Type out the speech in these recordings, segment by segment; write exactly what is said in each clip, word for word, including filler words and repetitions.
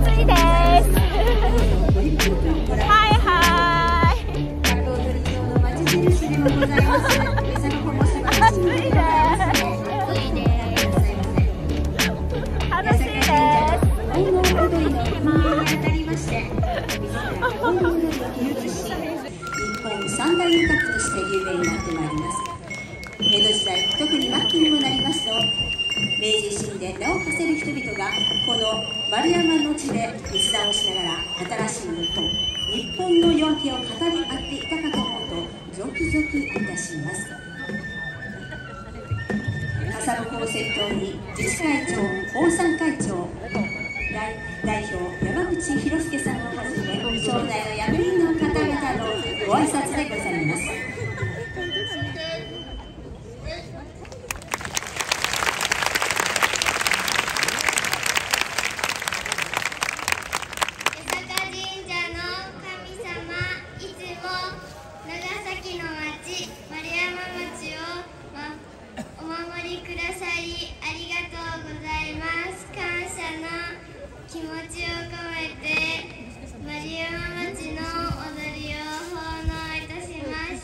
暑いです。はいはい。暑いです。楽しいです。 三大遊郭として有名になってまいります。江戸時代、特に末期にもなりますと、明治維新で名を馳せる人々がこの丸山の地で密談をしながら新しい日本、日本の夜明けを語り合っていたかと思うとゾクゾクいたします。笠部港先頭に自治会長、大山会長、代, 代表山口博介さんをはじめ町内の役員の方々のご挨拶でございます。 気持ちを込めて丸山町の踊りを奉納いたします。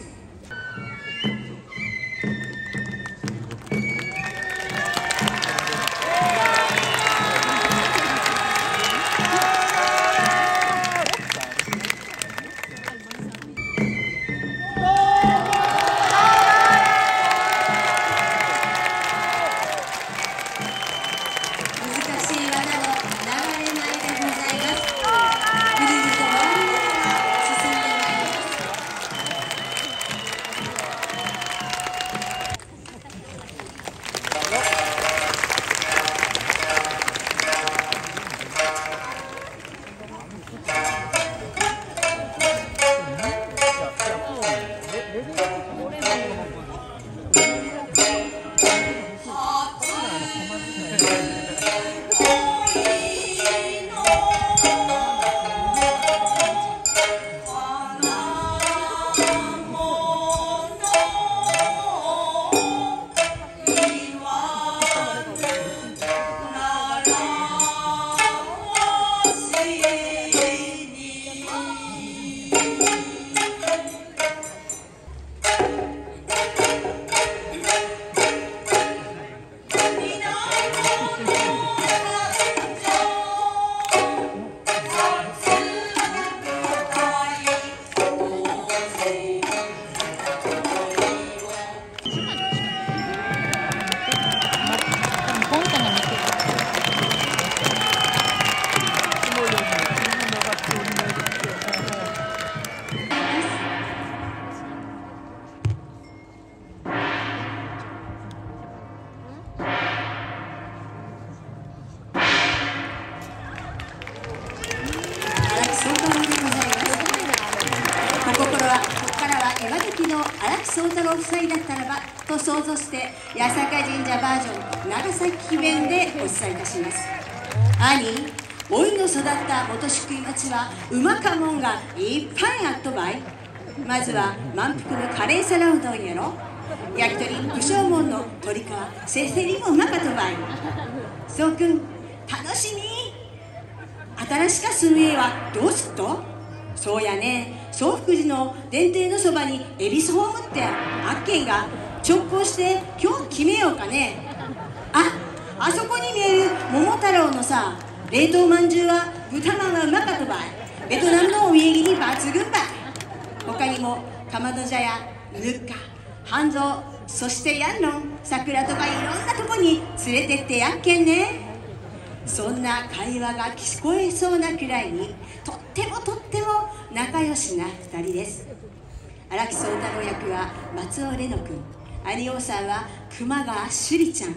宗太郎夫妻だったらばと想像して八坂神社バージョン長崎弁でお伝えいたします。兄、おいの育った元宿井町はうまかもんがいっぱいあっとばい。まずは満腹のカレー皿うどんやろ、焼き鳥武将門の鶏皮せせりもうまかとばい。そうくん楽しみ。新しかすんえはどうすっと。そうやね、宗福寺の伝庭のそばに恵比寿ホームってあっけんが直行して今日決めようかね。あ、あそこに見える桃太郎のさ冷凍まんじゅうは豚まんがうまかとばい。ベトナムのお家芸に抜群ばい。他にもかまど茶やぬっか半蔵、そしてヤンロン桜とかいろんなとこに連れてってやっけんね。そんな会話が聞こえそうなくらいにとってもとっても仲良しなふたりです。荒木宗太郎役は松尾玲乃君、有尾さんは熊川朱里ちゃん。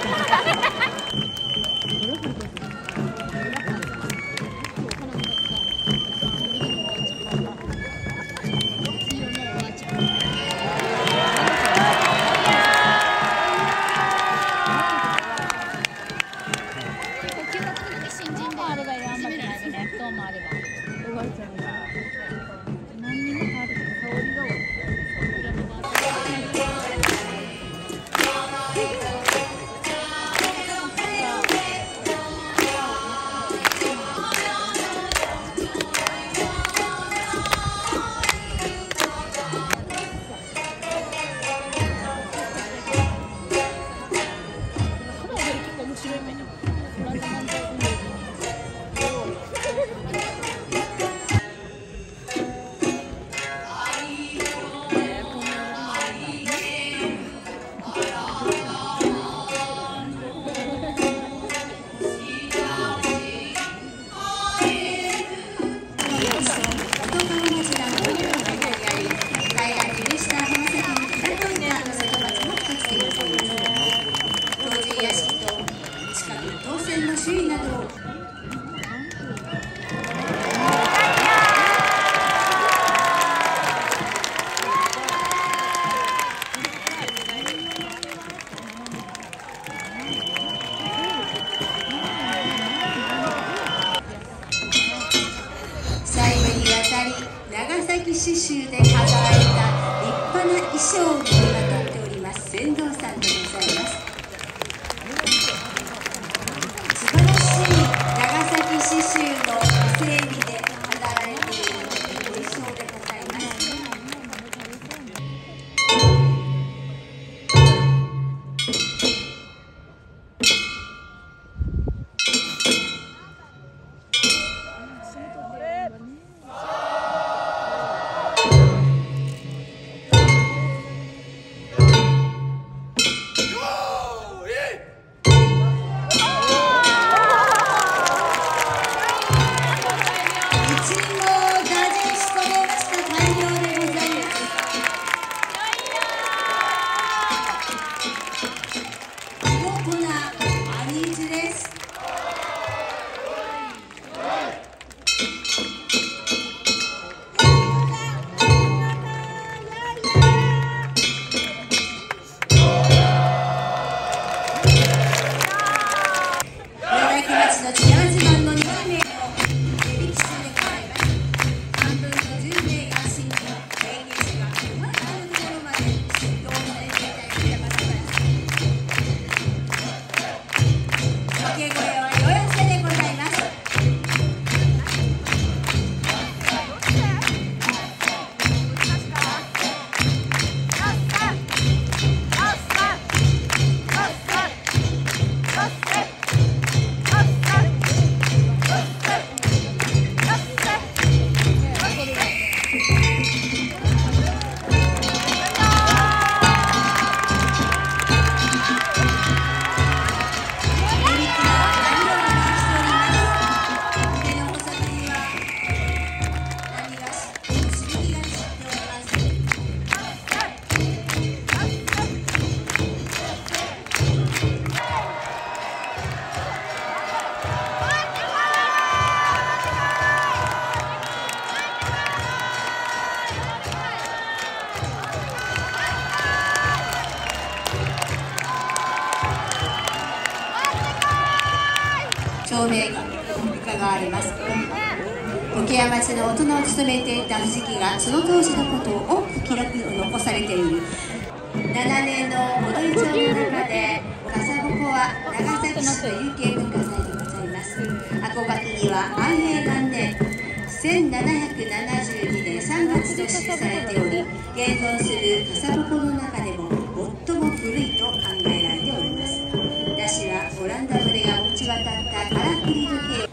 刺繍で飾られた立派な衣装を身にまとっております船頭さんでございます。素晴らしい長崎刺繍の伊勢海老で飾られているお衣装でございます。照明が伺われます。桶屋町の大人を務めていた藤木がその当時のことを多く記録を残されているななねんの踊り帳の中で笠鉾は長崎市の有形文化財でございます。あこがきには安平元年せんななひゃくななじゅうにねんさんがつと記されており、現存する笠鉾の中でも最も古いと考えられております。出汁はオランダ船が持ち渡ったカラクリ時計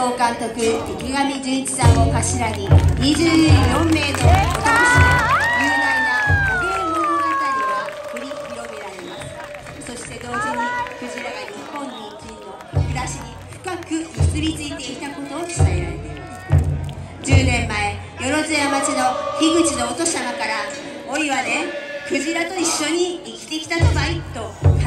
総監督池上純一さんを頭ににじゅうよんめいのお楽しみ雄大な捕鯨物語が繰り広げられます。そして同時にクジラが日本人の暮らしに深く結びついていたことを伝えられています。じゅうねんまえ万津山町の樋口のお父様から「おいはねクジラと一緒に生きてきたとばい」と